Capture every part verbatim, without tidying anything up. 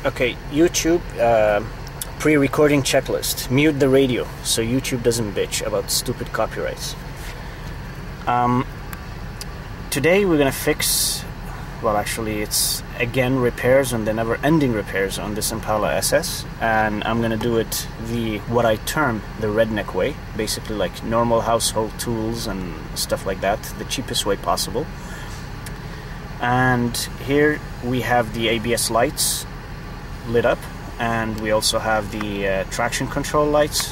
Okay, YouTube uh, pre-recording checklist. Mute the radio so YouTube doesn't bitch about stupid copyrights. Um, today we're gonna fix, well actually it's again repairs on the never-ending repairs on this Impala S S, and I'm gonna do it the what I term the redneck way, basically like normal household tools and stuff like that, the cheapest way possible. And here we have the A B S lights lit up, and we also have the uh, traction control lights.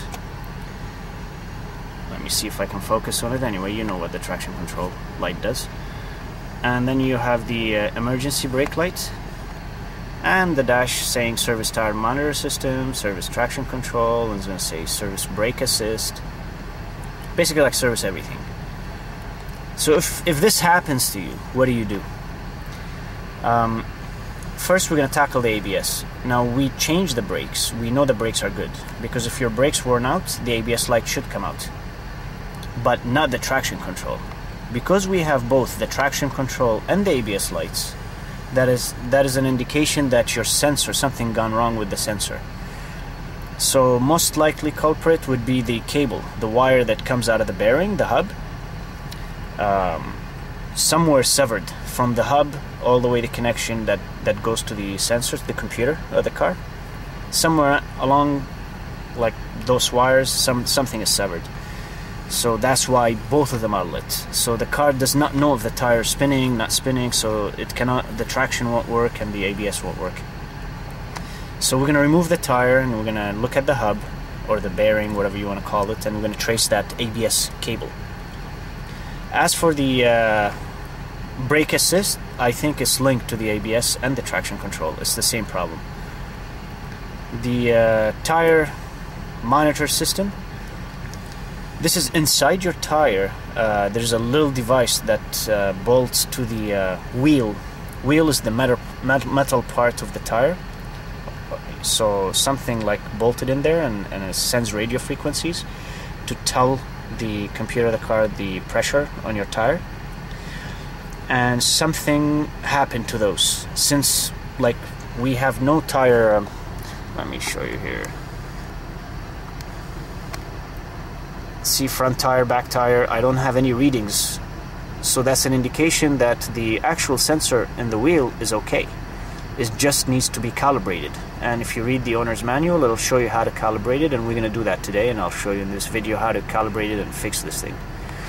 Let me see if I can focus on it. Anyway, you know what the traction control light does. And then you have the uh, emergency brake light, and the dash saying service tire monitor system, service traction control, and it's going to say service brake assist. Basically like service everything. So if, if this happens to you, what do you do? Um, First, we're going to tackle the A B S. Now, we change the brakes. We know the brakes are good, because if your brakes worn out, the A B S light should come out, but not the traction control. Because we have both the traction control and the A B S lights, that is that is an indication that your sensor, something gone wrong with the sensor. So most likely culprit would be the cable, the wire that comes out of the bearing, the hub, um, somewhere severed from the hub all the way the connection that that goes to the sensors, the computer of the car. Somewhere along like those wires, some something is severed. So that's why both of them are lit. So the car does not know if the tire is spinning, not spinning, so it cannot, the traction won't work and the A B S won't work. So we're going to remove the tire, and we're going to look at the hub or the bearing, whatever you want to call it, and we're going to trace that A B S cable. As for the uh, brake assist, I think it's linked to the A B S and the traction control. It's the same problem. The uh, tire monitor system, this is inside your tire. Uh, there's a little device that uh, bolts to the uh, wheel. Wheel is the metal, metal part of the tire. So something like bolted in there, and, and it sends radio frequencies to tell the computer of the car the pressure on your tire. And something happened to those, since like we have no tire. Um, let me show you here. See, front tire, back tire, I don't have any readings, so that's an indication that the actual sensor in the wheel is okay. It just needs to be calibrated, and if you read the owner's manual, it'll show you how to calibrate it, and we're going to do that today, and I'll show you in this video how to calibrate it and fix this thing.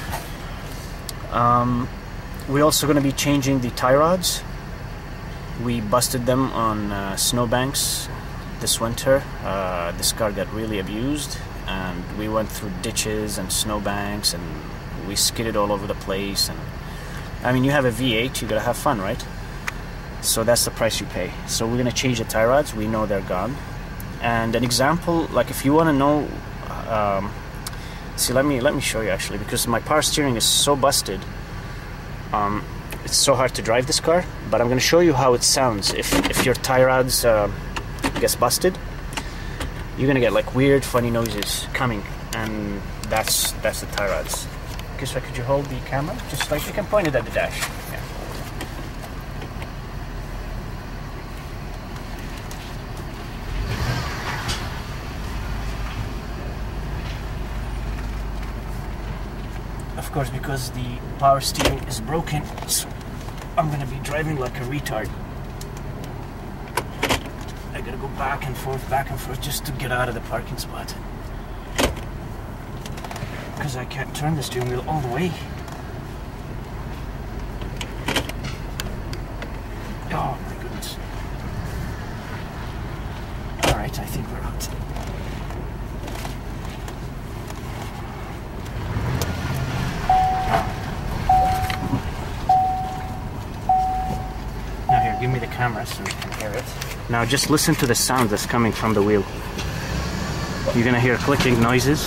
Um, We're also going to be changing the tie rods. We busted them on uh, snowbanks this winter. Uh, this car got really abused, and we went through ditches and snowbanks, and we skidded all over the place. And I mean, you have a V eight, you gotta have fun, right? So that's the price you pay. So we're gonna change the tie rods. We know they're gone. And an example, like if you want to know, um, see, let me let me show you actually, because my power steering is so busted. Um, it's so hard to drive this car, but I'm going to show you how it sounds if, if your tie rods uh, gets busted. You're going to get like weird funny noises coming, and that's that's the tie rods. Okay, so could you hold the camera? Just like you can point it at the dash. Yeah. Of course, because the power steering is broken, so I'm gonna be driving like a retard. I gotta go back and forth, back and forth just to get out of the parking spot, because I can't turn the steering wheel all the way. Oh my goodness. Alright, I think we're out. Give me the camera so you can hear it. Now just listen to the sound that's coming from the wheel. You're gonna hear clicking noises.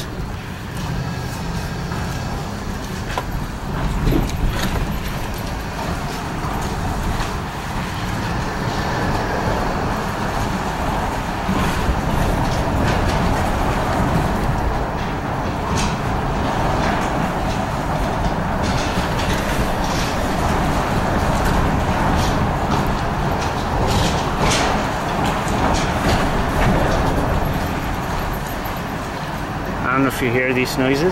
don't know if you hear these noises.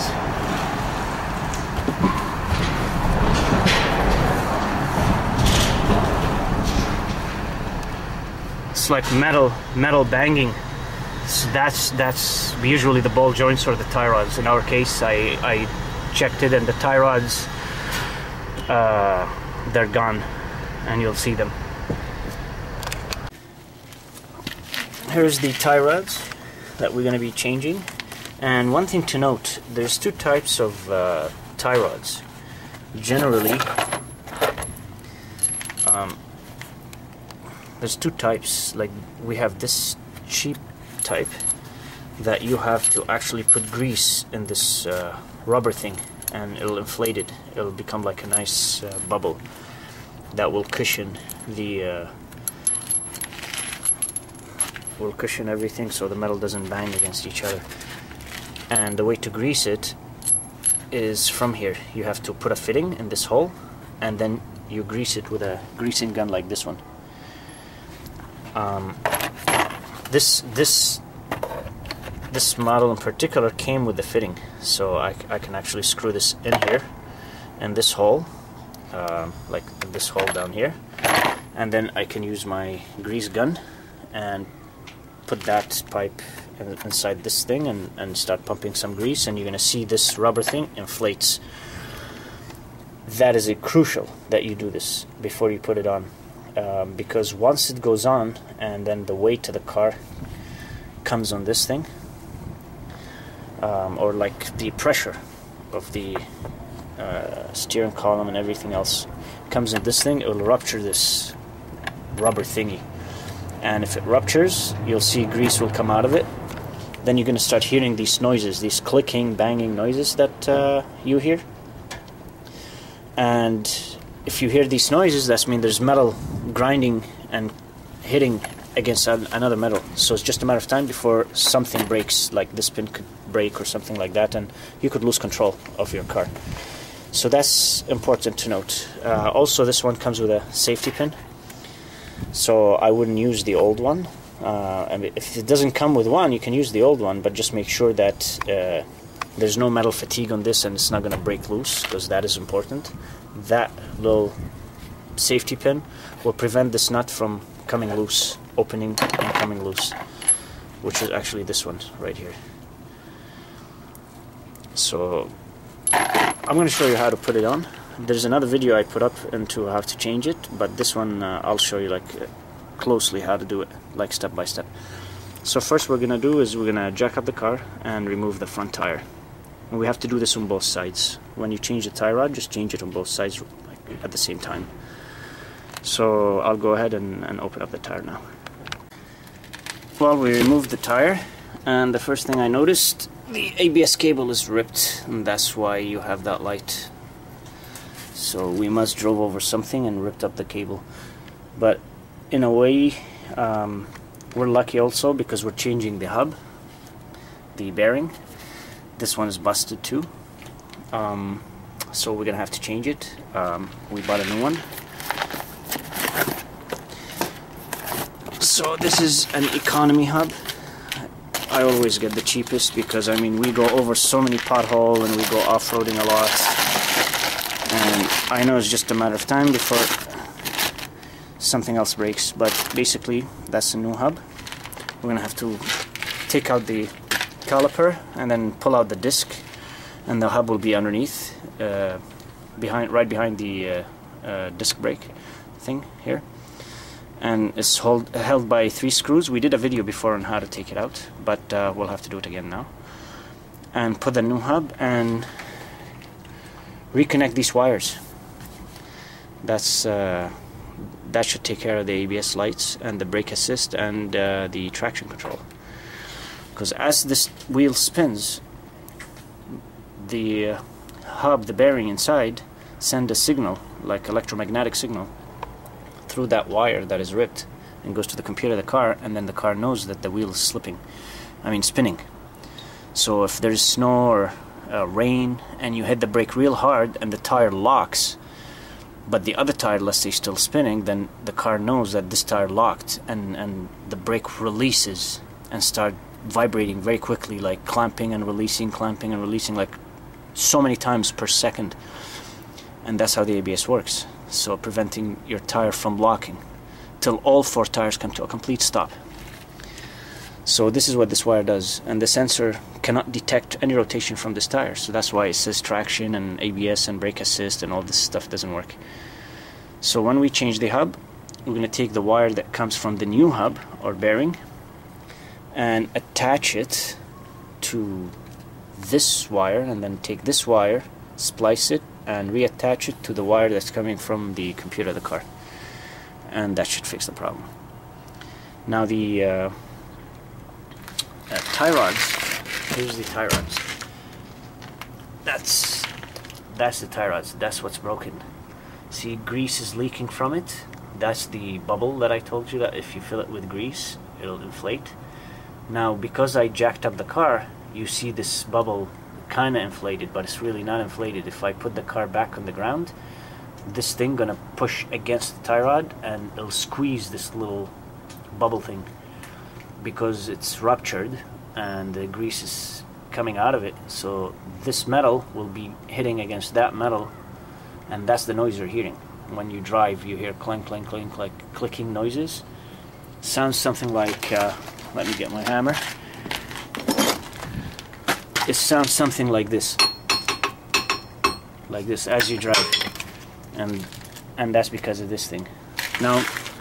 It's like metal metal banging. So that's that's usually the ball joints or the tie rods. In our case, I, I checked it, and the tie rods, uh, they're gone, and you'll see them. Here's the tie rods that we're going to be changing. And one thing to note, there's two types of uh, tie rods. Generally, um, there's two types. Like, we have this cheap type that you have to actually put grease in this uh, rubber thing, and it'll inflate it. It'll become like a nice uh, bubble that will cushion the uh, will cushion everything, so the metal doesn't bang against each other. And the way to grease it is from here. You have to put a fitting in this hole, and then you grease it with a greasing gun like this one. Um, this this this model in particular came with the fitting, so I, I can actually screw this in here, and this hole, uh, like this hole down here, and then I can use my grease gun and put that pipe inside this thing and, and start pumping some grease, and you're going to see this rubber thing inflates. That is a crucial that you do this before you put it on, um, because once it goes on and then the weight of the car comes on this thing, um, or like the pressure of the uh, steering column and everything else comes in this thing, it will rupture this rubber thingy. And if it ruptures, you'll see grease will come out of it. Then you're going to start hearing these noises, these clicking, banging noises that uh, you hear. And if you hear these noises, that means there's metal grinding and hitting against another metal. So it's just a matter of time before something breaks, like this pin could break or something like that, and you could lose control of your car. So that's important to note. Uh, also, this one comes with a safety pin, so I wouldn't use the old one. Uh, I mean, if it doesn't come with one, you can use the old one, but just make sure that uh, there's no metal fatigue on this and it's not going to break loose, because that is important. That little safety pin will prevent this nut from coming loose, opening and coming loose, which is actually this one right here. So I'm going to show you how to put it on. There's another video I put up into how to change it, but this one uh, I'll show you like uh, closely how to do it, like step by step. So first what we're going to do is we're going to jack up the car and remove the front tire. And we have to do this on both sides. When you change the tie rod, just change it on both sides like, at the same time. So I'll go ahead and, and open up the tire now. Well, we removed the tire, and the first thing I noticed, the A B S cable is ripped, and that's why you have that light. So we must drove over something and ripped up the cable. But in a way, um, we're lucky also, because we're changing the hub, the bearing. This one is busted too, um, so we're gonna have to change it. Um, we bought a new one. So this is an economy hub. I always get the cheapest, because I mean we go over so many potholes and we go off-roading a lot, and I know it's just a matter of time before something else breaks. But basically that's a new hub. We're gonna have to take out the caliper and then pull out the disc, and the hub will be underneath, uh, behind, right behind the uh, uh, disc brake thing here, and it's hold, held by three screws. We did a video before on how to take it out, but uh, we'll have to do it again now. And put the new hub and reconnect these wires. That's uh, that should take care of the A B S lights and the brake assist and uh, the traction control. Because as this wheel spins, the uh, hub, the bearing inside, send a signal, like electromagnetic signal, through that wire that is ripped, and goes to the computer of the car, and then the car knows that the wheel is slipping, I mean spinning. So if there's snow or uh, rain and you hit the brake real hard and the tire locks, but the other tire, let's say, still spinning, then the car knows that this tire locked, and, and the brake releases and start vibrating very quickly, like clamping and releasing, clamping and releasing, like so many times per second. And that's how the A B S works, so preventing your tire from locking till all four tires come to a complete stop. So this is what this wire does, and the sensor cannot detect any rotation from this tire, so that's why it says traction and A B S and brake assist and all this stuff doesn't work. So when we change the hub, we're going to take the wire that comes from the new hub or bearing and attach it to this wire, and then take this wire, splice it, and reattach it to the wire that's coming from the computer of the car, and that should fix the problem. Now the uh, uh, tie rods, here's the tie rods. That's that's the tie rods. That's what's broken. See, grease is leaking from it. That's the bubble that I told you that if you fill it with grease, it'll inflate. Now, because I jacked up the car, you see this bubble kind of inflated, but it's really not inflated. If I put the car back on the ground, this thing gonna push against the tie rod and it'll squeeze this little bubble thing because it's ruptured and the grease is coming out of it. So this metal will be hitting against that metal, and that's the noise you're hearing. When you drive, you hear clink, clink, clink, like clicking noises. Sounds something like, uh, let me get my hammer. It sounds something like this, like this as you drive, and and that's because of this thing. Now,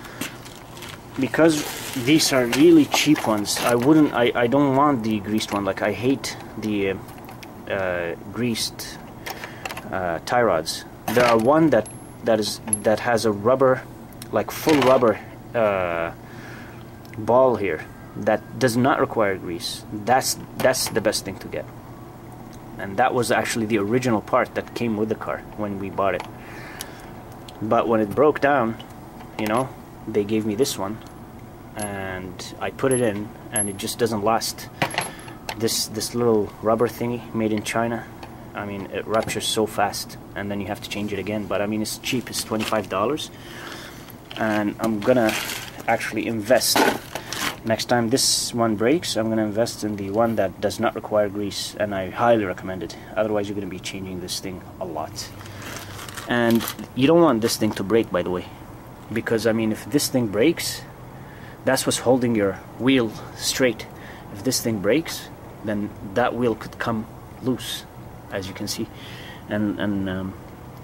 because these are really cheap ones, I wouldn't, I, I don't want the greased one. Like, I hate the uh, uh, greased uh, tie rods. There are one that that is that has a rubber, like full rubber uh, ball here, that does not require grease. That's that's the best thing to get, and that was actually the original part that came with the car when we bought it. But when it broke down, you know, they gave me this one, and I put it in, and it just doesn't last. This this little rubber thingy made in China, I mean, it ruptures so fast, and then you have to change it again. But I mean, it's cheap. It's twenty-five dollars, and I'm gonna actually invest. Next time this one breaks, I'm gonna invest in the one that does not require grease, and I highly recommend it. Otherwise, you're gonna be changing this thing a lot, and you don't want this thing to break, by the way, because I mean, if this thing breaks, that's what's holding your wheel straight. If this thing breaks, then that wheel could come loose, as you can see, and and um,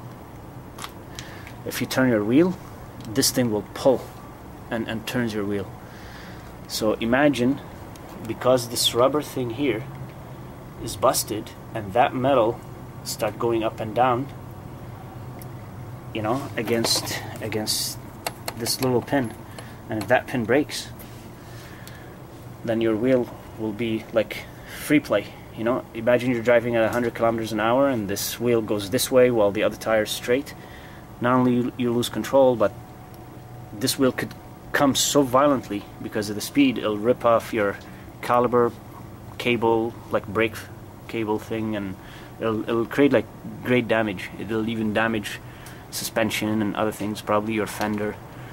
if you turn your wheel, this thing will pull and, and turns your wheel. So imagine, because this rubber thing here is busted and that metal start going up and down, you know, against against this little pin, and if that pin breaks, then your wheel will be like free play. You know, imagine you're driving at one hundred kilometers an hour and this wheel goes this way while the other tire is straight. Not only you, you lose control, but this wheel could come so violently because of the speed, it'll rip off your caliper cable, like brake cable thing, and it'll, it'll create like great damage. It'll even damage suspension and other things, probably your fender.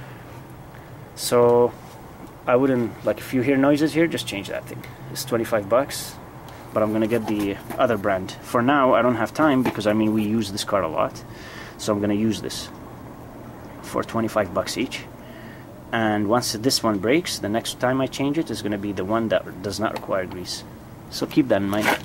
So I wouldn't, like, if you hear noises here, just change that thing. It's twenty-five bucks, but I'm gonna get the other brand. For now, I don't have time because I mean we use this car a lot, so I'm gonna use this for twenty-five bucks each. And once this one breaks, the next time I change it is gonna be the one that does not require grease. So keep that in mind.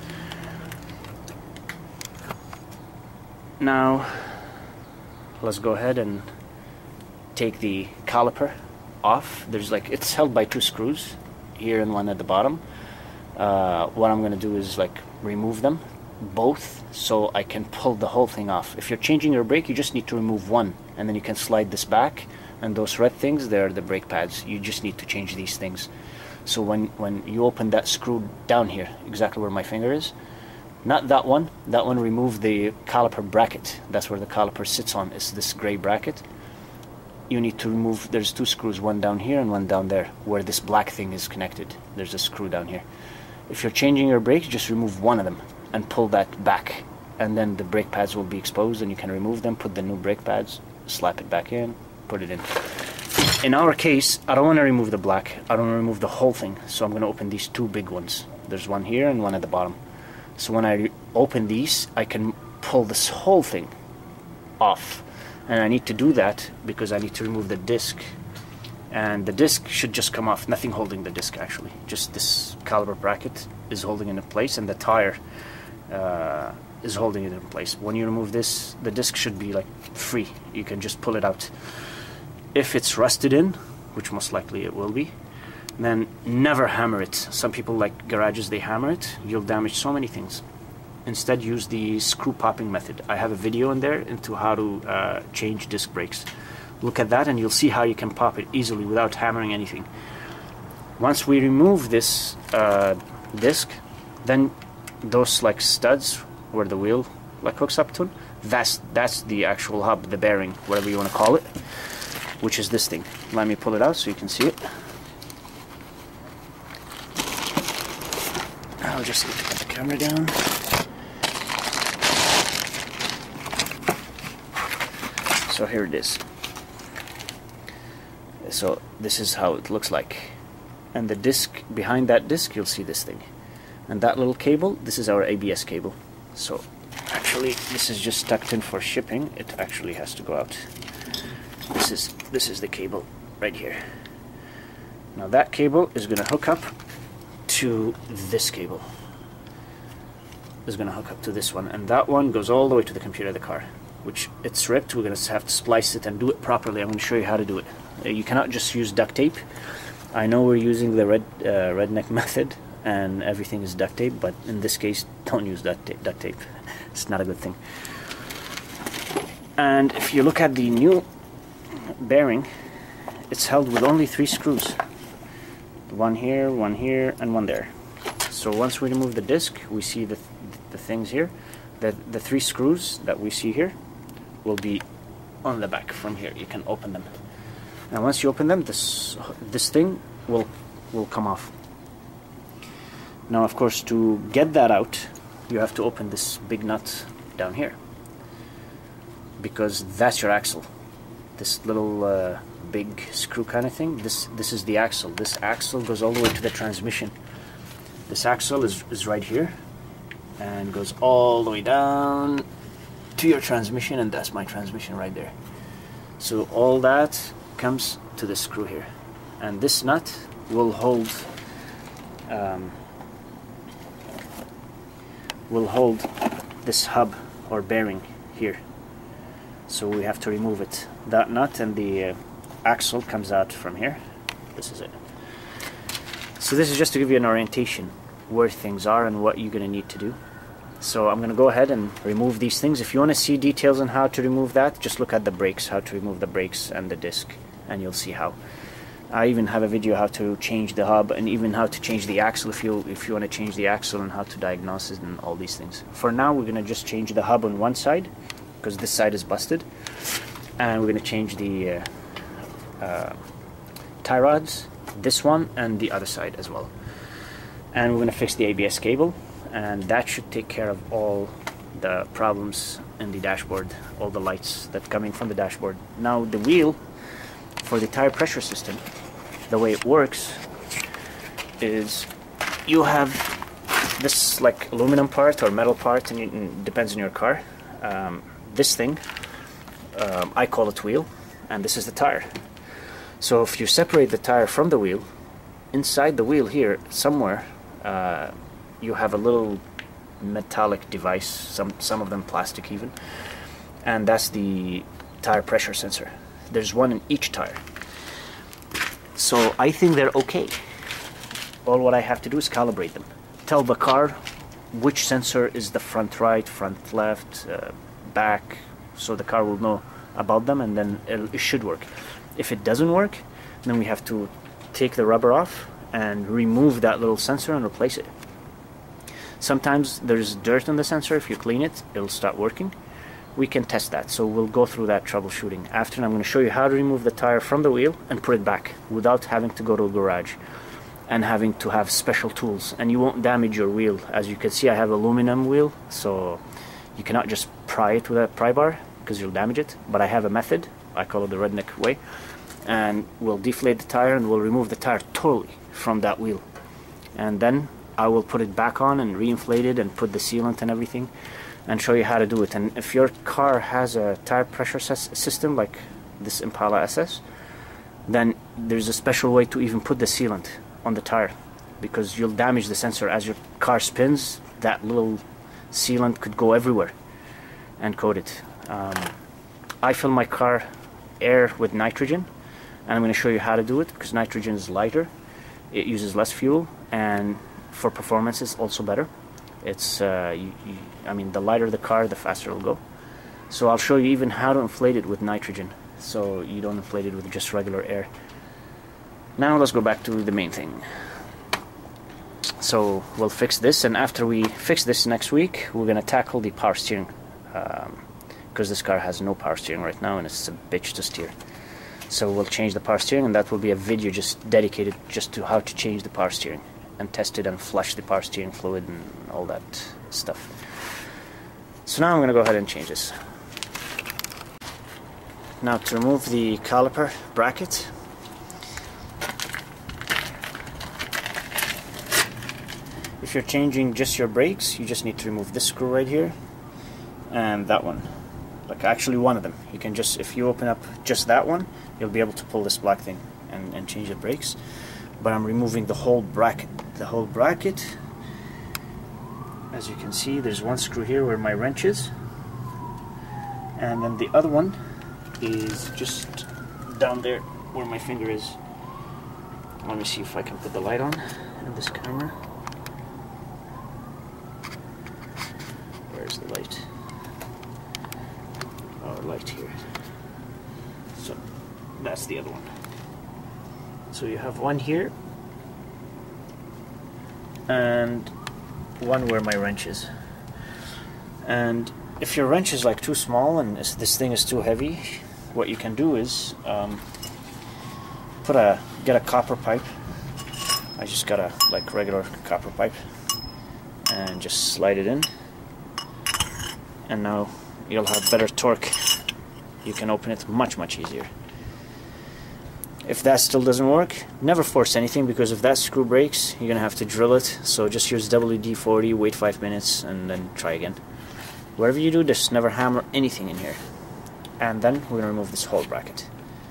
Now, let's go ahead and take the caliper off. There's like, it's held by two screws here and one at the bottom. Uh, what I'm going to do is like remove them both so I can pull the whole thing off. If you're changing your brake, you just need to remove one, and then you can slide this back, and those red things, they're the brake pads. You just need to change these things. So when when you open that screw down here, exactly where my finger is, not that one, that one, remove the caliper bracket. That's where the caliper sits on, is this gray bracket. You need to remove, there's two screws, one down here and one down there, where this black thing is connected. There's a screw down here. If you're changing your brakes, just remove one of them and pull that back, and then the brake pads will be exposed and you can remove them, put the new brake pads, slap it back in, put it in. in our case, I don't want to remove the black, I don't want to remove the whole thing, so I'm going to open these two big ones. There's one here and one at the bottom. So when I open these, I can pull this whole thing off. And I need to do that because I need to remove the disc. And the disc should just come off, nothing holding the disc actually. Just this caliper bracket is holding it in place, and the tire uh, is holding it in place. When you remove this, the disc should be like free. You can just pull it out. If it's rusted in, which most likely it will be, then never hammer it. Some people, like garages, they hammer it. You'll damage so many things. Instead, use the screw popping method. I have a video in there into how to uh, change disc brakes. Look at that and you'll see how you can pop it easily without hammering anything. Once we remove this uh, disc, then those like studs where the wheel like hooks up to, that's that's the actual hub, the bearing, whatever you want to call it, which is this thing. Let me pull it out so you can see it. I'll just need to put the camera down. So here it is. So this is how it looks like. And the disc, behind that disc, you'll see this thing. And that little cable, this is our A B S cable. So actually, this is just tucked in for shipping. It actually has to go out. This is, this is the cable right here. Now that cable is going to hook up to this cable. Is going to hook up to this one. And that one goes all the way to the computer of the car. Which it's ripped, we're going to have to splice it and do it properly. I'm going to show you how to do it. Uh, you cannot just use duct tape. I know we're using the red uh, redneck method and everything is duct tape, but in this case, don't use duct tape. Duct tape. It's not a good thing. And if you look at the new bearing, it's held with only three screws. One here, one here, and one there. So once we remove the disc, we see the, th the things here. The, the three screws that we see here will be on the back from here. You can open them. And once you open them, this this thing will will come off. Now, of course, to get that out, you have to open this big nut down here, because that's your axle. This little uh, big screw kind of thing. This this is the axle. This axle goes all the way to the transmission. This axle is is right here, and goes all the way down to your transmission, and that's my transmission right there. So all that comes to the screw here, and this nut will hold um, will hold this hub or bearing here. So we have to remove it. That nut and the uh, axle comes out from here. This is it. So this is just to give you an orientation where things are and what you're going to need to do. So I'm going to go ahead and remove these things. If you want to see details on how to remove that, just look at the brakes, how to remove the brakes and the disc, and you'll see how. I even have a video how to change the hub and even how to change the axle if you if you want to change the axle, and how to diagnose it and all these things. For now, we're going to just change the hub on one side because this side is busted, and we're going to change the uh, uh, tie rods, this one and the other side as well. And we're going to fix the A B S cable, and that should take care of all the problems in the dashboard, all the lights that coming from the dashboard. Now the wheel, for the tire pressure system, the way it works is you have this like aluminum part or metal part, and it depends on your car. Um, this thing, um, I call it wheel, and this is the tire. So if you separate the tire from the wheel, inside the wheel here somewhere uh, you have a little metallic device, some some of them plastic even, and that's the tire pressure sensor. There's one in each tire. So I think they're okay. All what I have to do is calibrate them. Tell the car which sensor is the front right, front left, uh, back, so the car will know about them, and then it, it should work. If it doesn't work, then we have to take the rubber off and remove that little sensor and replace it. Sometimes there's dirt on the sensor. If you clean it, it'll start working. We can test that, so we'll go through that troubleshooting after. I'm going to show you how to remove the tire from the wheel and put it back without having to go to a garage and having to have special tools, and you won't damage your wheel. As you can see, I have aluminum wheel, so you cannot just pry it with a pry bar because you'll damage it, but I have a method. I call it the redneck way. and we'll deflate the tire and we'll remove the tire totally from that wheel, and then I will put it back on and re-inflate it and put the sealant and everything and show you how to do it. And if your car has a tire pressure system like this Impala S S, then there's a special way to even put the sealant on the tire, because you'll damage the sensor. As your car spins, that little sealant could go everywhere and coat it. Um, I fill my car air with nitrogen, and I'm going to show you how to do it, because nitrogen is lighter, it uses less fuel, and for performance it's also better. It's uh, you, you, I mean, the lighter the car, the faster it'll go. So I'll show you even how to inflate it with nitrogen, so you don't inflate it with just regular air. Now let's go back to the main thing. So we'll fix this, and after we fix this next week, we're gonna tackle the power steering, because um, this car has no power steering right now and it's a bitch to steer. So we'll change the power steering, and that will be a video just dedicated just to how to change the power steering and test it and flush the power steering fluid and all that stuff. So now I'm gonna go ahead and change this. Now to remove the caliper bracket, if you're changing just your brakes, you just need to remove this screw right here and that one. Like actually one of them. You can just, if you open up just that one, you'll be able to pull this black thing and, and change the brakes. But I'm removing the whole bracket. The whole bracket. As you can see, there's one screw here where my wrench is, and then the other one is just down there where my finger is. Let me see if I can put the light on in this camera. Where's the light? Oh, light here. So that's the other one. So you have one here and one where my wrench is. And if your wrench is like too small and this thing is too heavy, what you can do is um, put a get a copper pipe. I just got a like regular copper pipe and just slide it in, and now you'll have better torque. You can open it much much easier. If that still doesn't work, never force anything, because if that screw breaks, you're gonna have to drill it. So just use W D forty, wait five minutes, and then try again. Whatever you do, just never hammer anything in here. And then we're gonna remove this whole bracket.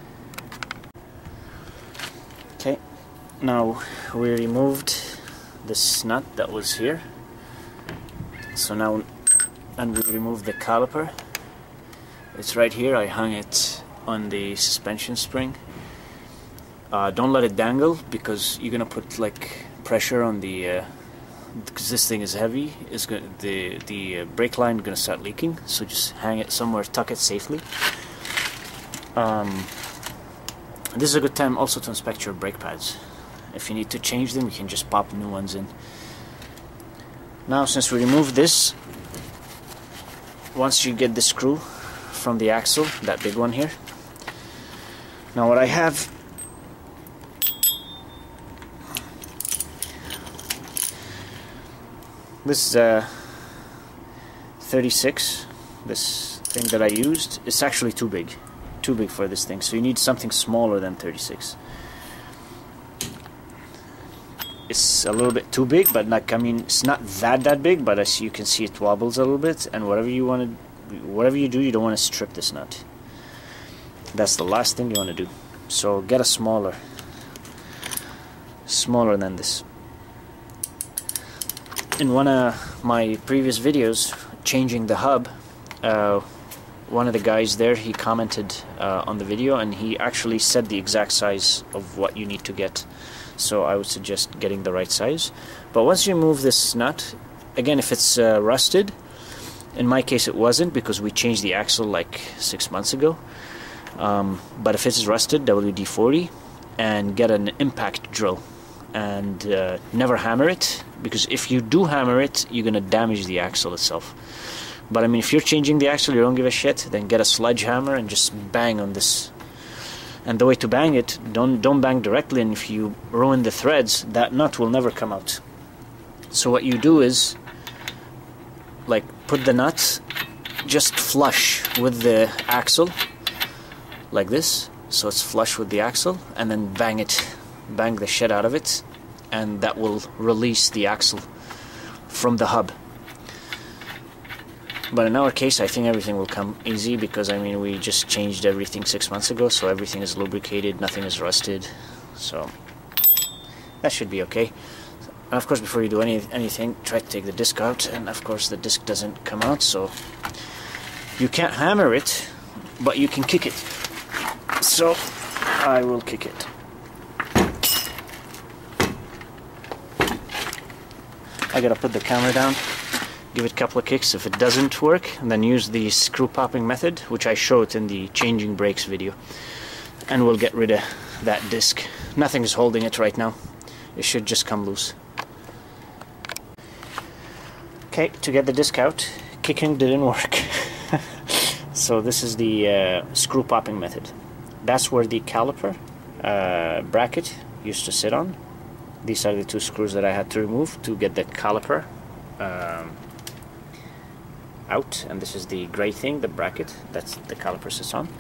Okay, now we removed this nut that was here. So now, and we removed the caliper. It's right here. I hung it on the suspension spring. Uh, don't let it dangle, because you're gonna put like pressure on the uh, because this thing is heavy. It's gonna the the uh, brake line is gonna start leaking. So just hang it somewhere, tuck it safely. Um, this is a good time also to inspect your brake pads. If you need to change them, you can just pop new ones in. Now, since we removed this, once you get the screw from the axle, that big one here. Now what I have, this is a thirty-six, this thing that I used. It's actually too big, too big for this thing, so you need something smaller than thirty-six. It's a little bit too big, but like, I mean, it's not that that big, but as you can see, it wobbles a little bit, and whatever you want to, whatever you do, you don't want to strip this nut. That's the last thing you want to do. So get a smaller, smaller than this. In one of my previous videos, changing the hub, uh, one of the guys there, he commented uh, on the video, and he actually said the exact size of what you need to get. So I would suggest getting the right size. But once you remove this nut, again, if it's uh, rusted, in my case it wasn't, because we changed the axle like six months ago. Um, but if it's rusted, W D forty, and get an impact drill, and uh, never hammer it, because if you do hammer it, you're gonna damage the axle itself. But I mean, if you're changing the axle, you don't give a shit, then get a sledgehammer and just bang on this. And the way to bang it, don't don't bang directly, and if you ruin the threads, that nut will never come out. So what you do is, like, put the nut just flush with the axle, like this, so it's flush with the axle, and then bang it, bang the shit out of it, and that will release the axle from the hub. But in our case, I think everything will come easy, because I mean we just changed everything six months ago, so everything is lubricated, nothing is rusted, so that should be okay. And of course, before you do any anything, try to take the disc out, and of course the disc doesn't come out, so you can't hammer it, but you can kick it. So I will kick it. I gotta put the camera down, give it a couple of kicks. If it doesn't work, and then use the screw popping method, which I showed in the changing brakes video, and we'll get rid of that disc. Nothing is holding it right now. It should just come loose. Okay, to get the disc out, kicking didn't work. So this is the uh, screw popping method. That's where the caliper uh, bracket used to sit on. These are the two screws that I had to remove to get the caliper um, out, and this is the gray thing, the bracket that's the caliper sits on.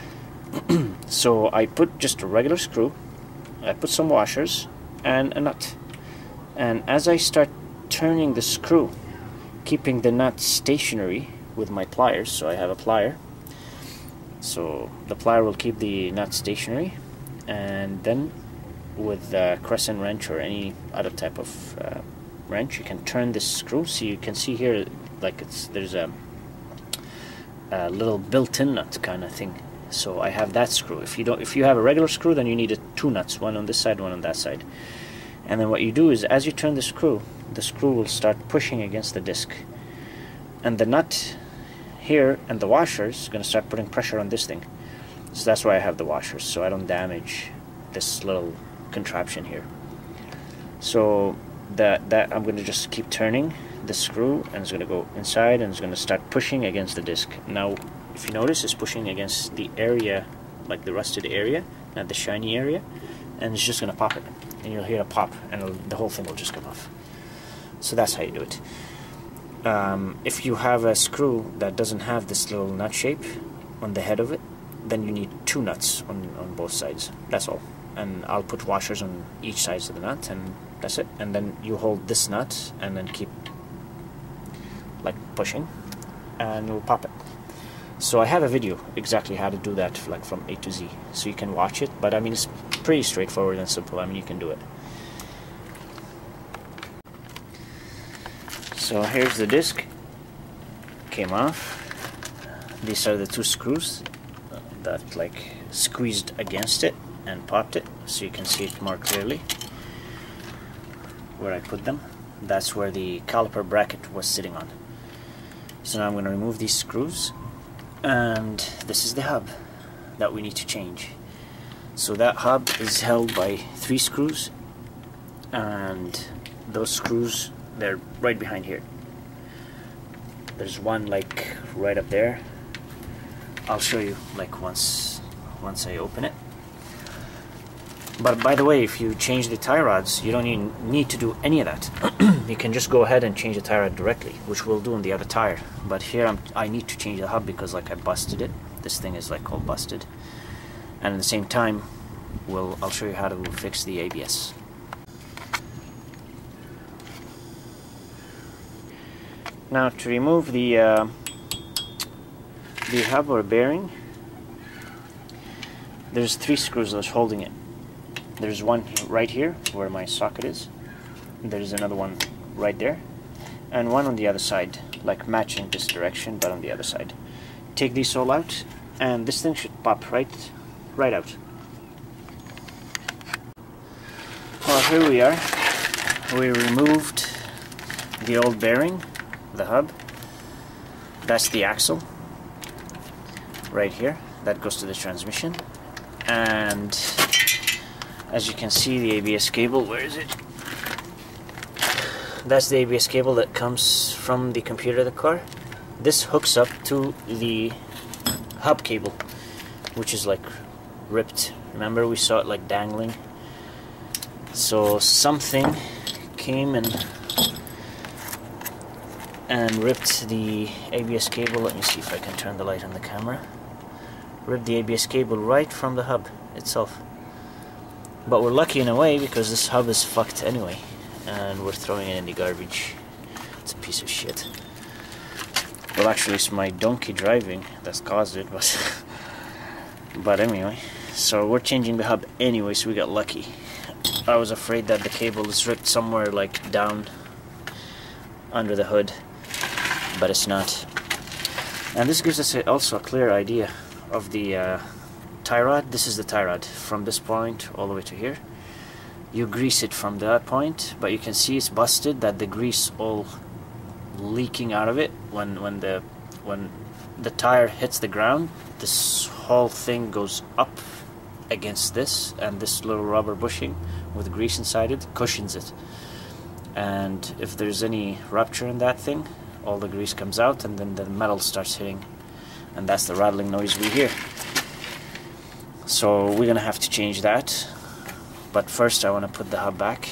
So I put just a regular screw, I put some washers and a nut, and as I start turning the screw, keeping the nut stationary with my pliers, so I have a plier, so the plier will keep the nut stationary, and then with a crescent wrench or any other type of uh, wrench, you can turn this screw. So you can see here, like it's there's a, a little built-in nut kind of thing. So I have that screw. If you don't, if you have a regular screw, then you need a, two nuts, one on this side, one on that side. And then what you do is, as you turn the screw, the screw will start pushing against the disc, and the nut here and the washers is going to start putting pressure on this thing. So that's why I have the washers, so I don't damage this little contraption here. So that that I'm going to just keep turning the screw, and it's going to go inside, and it's going to start pushing against the disc. Now, if you notice, it's pushing against the area, like the rusted area, not the shiny area, and it's just going to pop it, and you'll hear a pop, and it'll, the whole thing will just come off. So that's how you do it. Um, if you have a screw that doesn't have this little nut shape on the head of it, then you need two nuts on, on both sides. That's all. And I'll put washers on each side of the nut, and that's it. And then you hold this nut and then keep like pushing, and you'll pop it. So I have a video exactly how to do that, like from A to Z, so you can watch it. But I mean, it's pretty straightforward and simple. I mean, you can do it. So here's the disc, came off. These are the two screws that like squeezed against it and popped it, so you can see it more clearly where I put them. That's where the caliper bracket was sitting on. So now I'm going to remove these screws, and this is the hub that we need to change. So that hub is held by three screws, and those screws, they're right behind here. There's one like right up there. I'll show you like once once I open it. But by the way, if you change the tie rods, you don't even need to do any of that. You can just go ahead and change the tie rod directly, which we'll do on the other tire. But here I'm, I need to change the hub because like I busted it. This thing is like all busted. And at the same time, we'll, I'll show you how to fix the A B S. Now to remove the uh, the hub or bearing, there's three screws that's holding it. There's one right here where my socket is, there's another one right there, and one on the other side, like matching this direction but on the other side. Take these all out, and this thing should pop right right out. Well, here we are. We removed the old bearing, the hub. That's the axle right here that goes to the transmission, and as you can see, the A B S cable, where is it? That's the A B S cable that comes from the computer of the car. This hooks up to the hub cable, which is like ripped. Remember, we saw it like dangling. So something came and and ripped the A B S cable. Let me see if I can turn the light on the camera. Ripped the A B S cable right from the hub itself. But we're lucky in a way because this hub is fucked anyway, and we're throwing it in the garbage. It's a piece of shit. Well, actually it's my donkey driving that's caused it, but but anyway, so we're changing the hub anyway, so we got lucky. I was afraid that the cable is ripped somewhere like down under the hood, but it's not. And this gives us a, also a clear idea of the uh, tie rod. This is the tie rod from this point all the way to here. You grease it from that point, but you can see it's busted, that the grease all leaking out of it when when the when the tire hits the ground. This whole thing goes up against this, and this little rubber bushing with grease inside it cushions it. And if there's any rupture in that thing, all the grease comes out, and then the metal starts hitting, and that's the rattling noise we hear. So we're gonna have to change that, but first I want to put the hub back.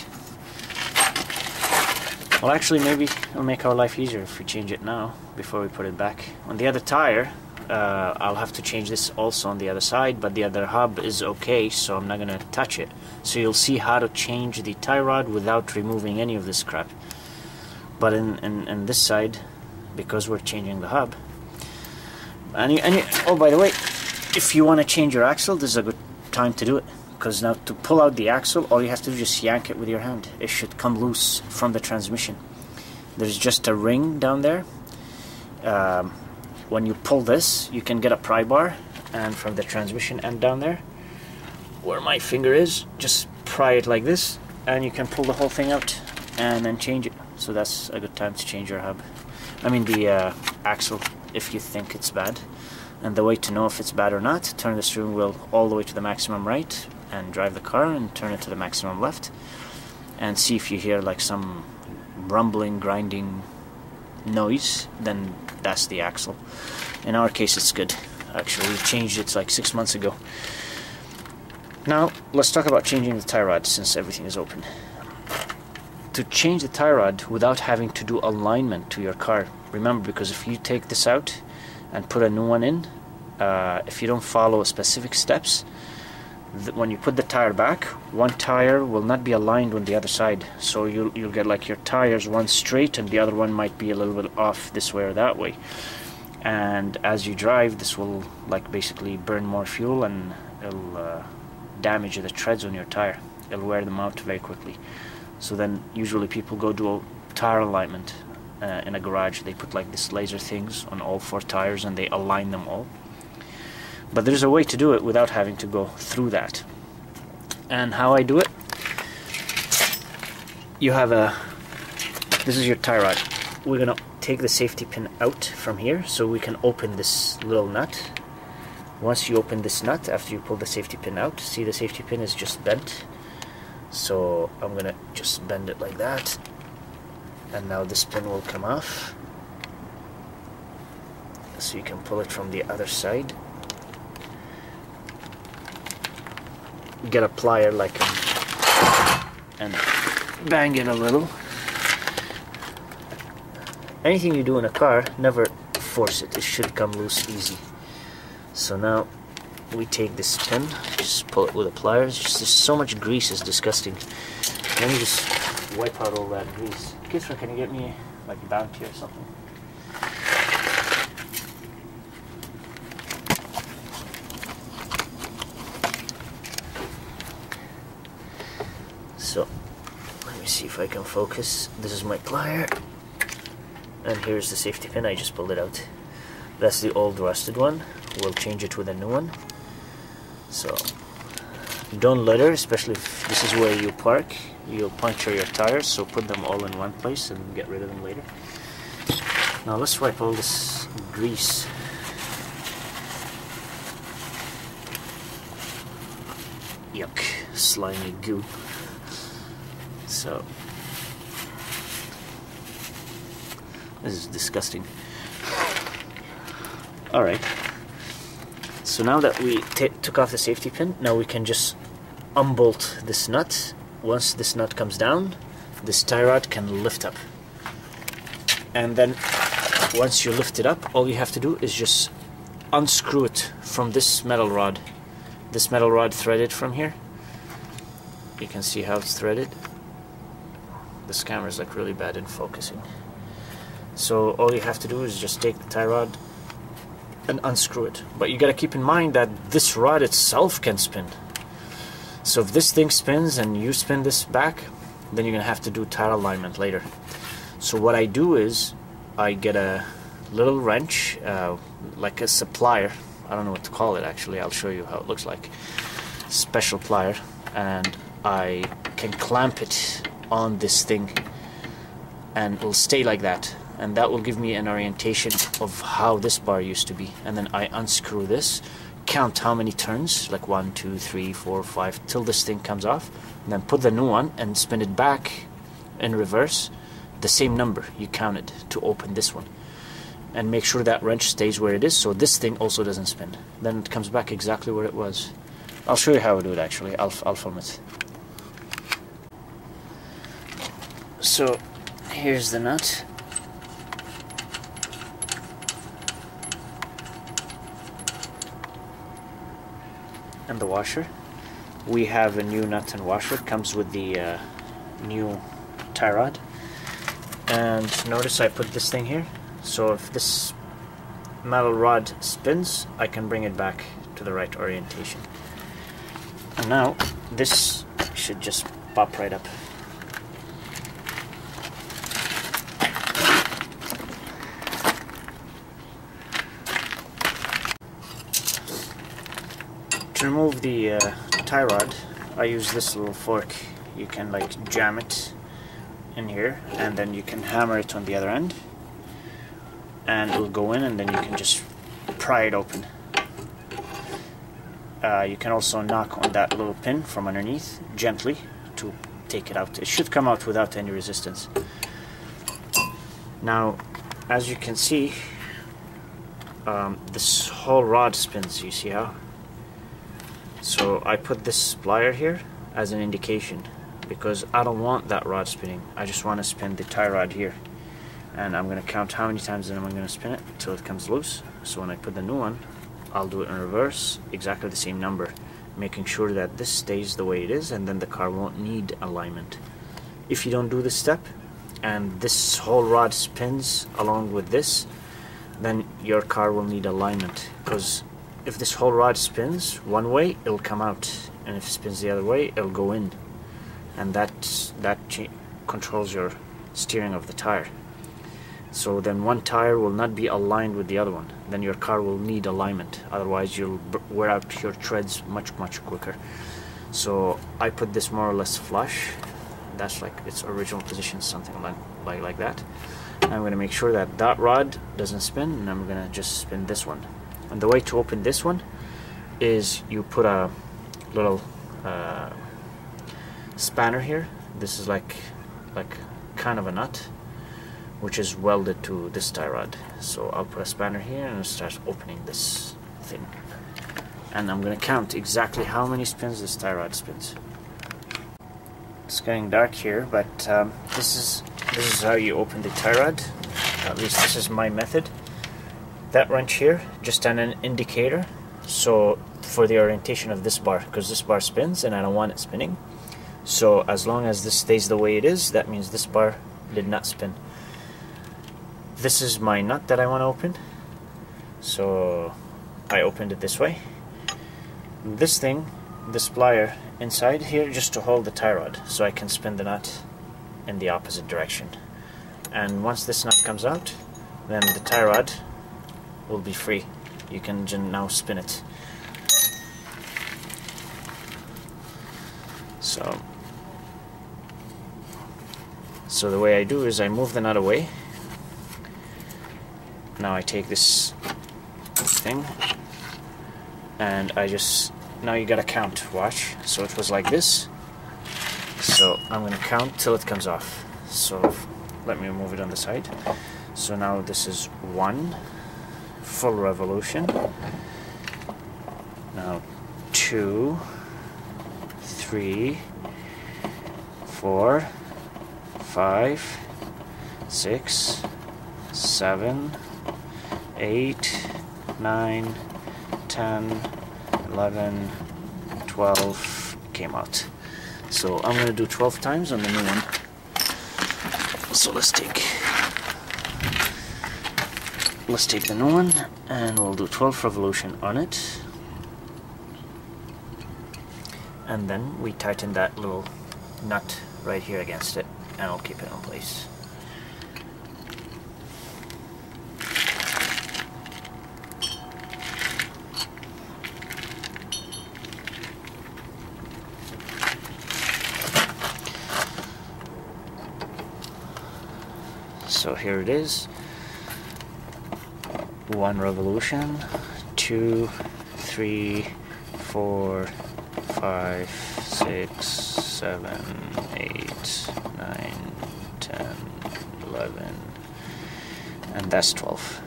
Well, actually, maybe it'll make our life easier if we change it now before we put it back. On the other tire, uh, I'll have to change this also on the other side, but the other hub is okay, so I'm not gonna touch it. So you'll see how to change the tie rod without removing any of this crap. But in, in, in this side, because we're changing the hub, and, you, and you, oh, by the way, if you want to change your axle, this is a good time to do it, because now to pull out the axle, all you have to do is just yank it with your hand. It should come loose from the transmission. There's just a ring down there. Um, when you pull this, you can get a pry bar, and from the transmission end down there, where my finger is, just pry it like this, and you can pull the whole thing out and then change it. So that's a good time to change your hub. I mean the uh, axle, if you think it's bad. And the way to know if it's bad or not, turn the steering wheel all the way to the maximum right and drive the car, and turn it to the maximum left, and see if you hear like some rumbling, grinding noise, then that's the axle. In our case it's good. Actually, we changed it like six months ago. Now let's talk about changing the tie rod, since everything is open. To change the tie rod without having to do alignment to your car, remember, because if you take this out and put a new one in, uh, if you don't follow specific steps, th when you put the tire back, one tire will not be aligned on the other side, so you'll, you'll get like your tires, one straight and the other one might be a little bit off this way or that way. And as you drive, this will like basically burn more fuel, and it'll uh, damage the treads on your tire. It'll wear them out very quickly. So then usually people go do a tire alignment uh, in a garage. They put like this laser things on all four tires and they align them all. But there's a way to do it without having to go through that. And how I do it, you have a, this is your tie rod. We're gonna take the safety pin out from here so we can open this little nut. Once you open this nut, after you pull the safety pin out, see the safety pin is just bent. So I'm gonna just bend it like that, and now this pin will come off, so you can pull it from the other side. Get a plier like a, and bang it a little. Anything you do in a car, never force it. It should come loose easy. So now we take this pin, just pull it with a pliers. Just, there's so much grease, it's disgusting. Let me just wipe out all that grease. Kithra, can you get me like a bounty or something? So let me see if I can focus. This is my plier, and here's the safety pin. I just pulled it out. That's the old rusted one. We'll change it with a new one. So don't litter, especially if this is where you park. You'll puncture your tires, so put them all in one place and get rid of them later. Now let's wipe all this grease. Yuck, slimy goo. So this is disgusting. Alright. So now that we t took off the safety pin, now we can just unbolt this nut. Once this nut comes down, this tie rod can lift up. And then once you lift it up, all you have to do is just unscrew it from this metal rod. This metal rod threaded from here. You can see how it's threaded. This camera is like really bad in focusing. So all you have to do is just take the tie rod and unscrew it. But you got to keep in mind that this rod itself can spin. So if this thing spins and you spin this back, then you're gonna have to do tire alignment later. So what I do is I get a little wrench, uh, like a plier. I don't know what to call it actually. I'll show you how it looks like. Special plier, and I can clamp it on this thing, and it'll stay like that. And that will give me an orientation of how this bar used to be. And then I unscrew this, count how many turns, like one, two, three, four, five, till this thing comes off, and then put the new one and spin it back in reverse, the same number you counted to open this one, and make sure that wrench stays where it is so this thing also doesn't spin. Then it comes back exactly where it was. I'll show you how I do it actually. I'll, I'll film it. So here's the nut. And the washer. We have a new nut and washer. It comes with the uh, new tie rod. And notice I put this thing here. So if this metal rod spins, I can bring it back to the right orientation. And now this should just pop right up. To remove the uh, tie rod, I use this little fork. You can like jam it in here, and then you can hammer it on the other end, and it'll go in, and then you can just pry it open. Uh, you can also knock on that little pin from underneath gently to take it out. It should come out without any resistance. Now, as you can see, um, this whole rod spins. You see how? So I put this plier here as an indication, because I don't want that rod spinning. I just want to spin the tie rod here, and I'm going to count how many times then I'm going to spin it until it comes loose. So when I put the new one, I'll do it in reverse, exactly the same number, making sure that this stays the way it is, and then the car won't need alignment. If you don't do this step and this whole rod spins along with this, then your car will need alignment, because if this whole rod spins one way, it'll come out, and if it spins the other way, it'll go in, and that that controls your steering of the tire. So then one tire will not be aligned with the other one. Then your car will need alignment. Otherwise, you'll wear out your treads much much quicker. So I put this more or less flush. That's like its original position, something like like like that. And I'm going to make sure that that rod doesn't spin, and I'm going to just spin this one. And the way to open this one is you put a little uh, spanner here. This is like like kind of a nut, which is welded to this tie rod. So I'll put a spanner here and it starts opening this thing. And I'm going to count exactly how many spins this tie rod spins. It's getting dark here, but um, this is this is how you open the tie rod. At least this is my method. That wrench here, just an indicator, so for the orientation of this bar, because this bar spins and I don't want it spinning. So as long as this stays the way it is, that means this bar did not spin. This is my nut that I want to open, so I opened it this way. This thing, this plier inside here, just to hold the tie rod, so I can spin the nut in the opposite direction. And once this nut comes out, then the tie rod will be free. You can now spin it. So, so the way I do is I move the nut away. Now I take this thing and I just, now you gotta count, watch. So it was like this. So I'm gonna count till it comes off. So let me move it on the side. So now this is one full revolution. Now two, three, four, five, six, seven, eight, nine, ten, eleven, twelve came out. So I'm going to do twelve times on the new one. So let's take let's take the new one and we'll do twelve revolution on it. And then we tighten that little nut right here against it and I'll keep it in place. So here it is. One revolution, two, three, four, five, six, seven, eight, nine, ten, eleven, and that's twelve.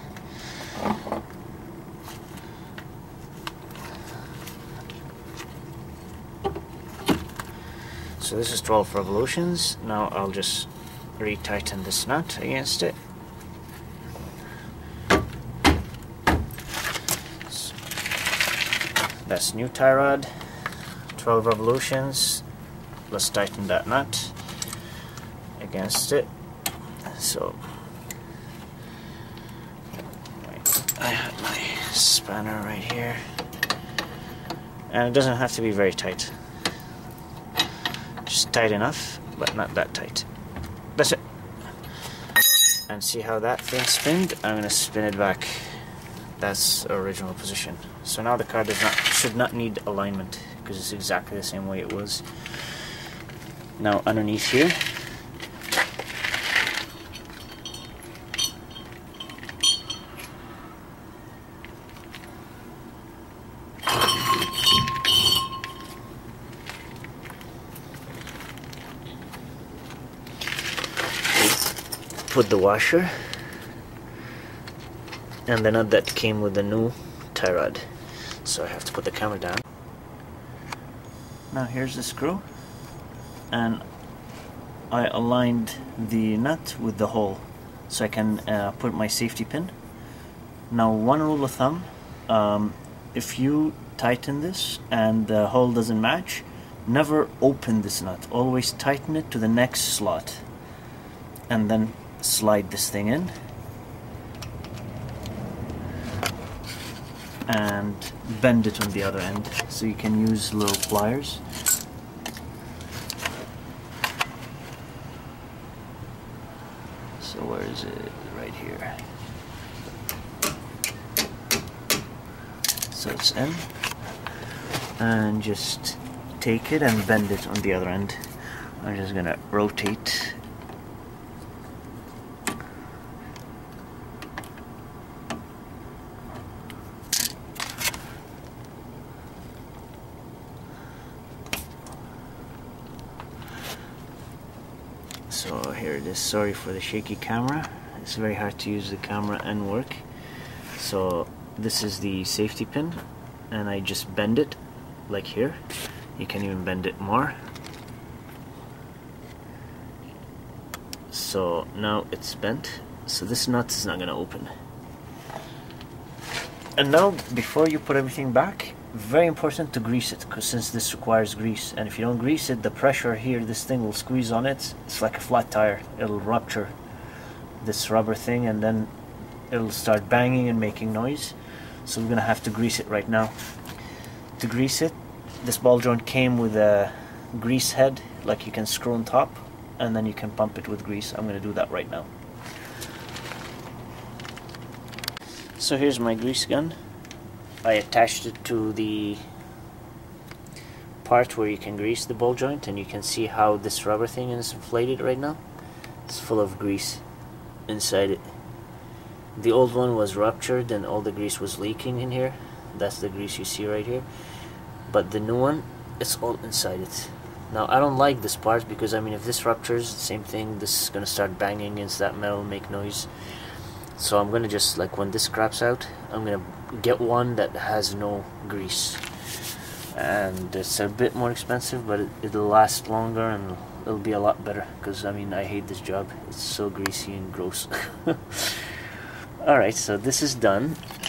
So this is twelve revolutions. Now I'll just re-tighten this nut against it. So that's new tie rod, twelve revolutions. Let's tighten that nut against it. So I have my spanner right here, and it doesn't have to be very tight, just tight enough but not that tight. That's it. And see how that thing spinned? I'm gonna spin it back. That's original position. So now the car does not should not need alignment because it's exactly the same way it was. Now underneath here, put the washer and the nut that came with the new tie rod. So I have to put the camera down. Now here's the screw, and I aligned the nut with the hole so I can uh, put my safety pin. Now one rule of thumb, um, if you tighten this and the hole doesn't match, never open this nut, always tighten it to the next slot and then slide this thing in and bend it on the other end, so you can use little pliers. So where is it? Right here. So it's in, and just take it and bend it on the other end. I'm just gonna rotate. So here it is. Sorry for the shaky camera. It's very hard to use the camera and work. So this is the safety pin, and I just bend it like here. You can even bend it more. So now it's bent. So this nut is not going to open. And now, before you put everything back, very important to grease it, because since this requires grease, and if you don't grease it, the pressure here, this thing will squeeze on it. It's like a flat tire. It'll rupture this rubber thing, and then it'll start banging and making noise. So we're gonna have to grease it right now. To grease it, this ball joint came with a grease head, like you can screw on top, and then you can pump it with grease. I'm gonna do that right now. So here's my grease gun. I attached it to the part where you can grease the ball joint, and you can see how this rubber thing is inflated right now. It's full of grease inside it. The old one was ruptured and all the grease was leaking in here. That's the grease you see right here. But the new one, it's all inside it. Now I don't like this part because, I mean, if this ruptures, same thing, this is gonna start banging against that metal, make noise. So I'm gonna just, like, when this scraps out, I'm gonna get one that has no grease. And it's a bit more expensive, but it, it'll last longer and it'll be a lot better, because, I mean, I hate this job. It's so greasy and gross. Alright, so this is done.